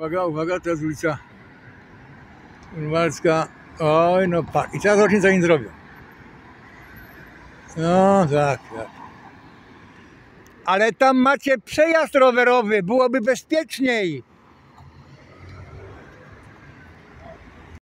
Uwaga, uwaga, to jest ulica Grunwaldzka. Oj, no patrz. I teraz zobaczymy, co oni zrobią. No, tak, tak. Ale tam macie przejazd rowerowy, byłoby bezpieczniej.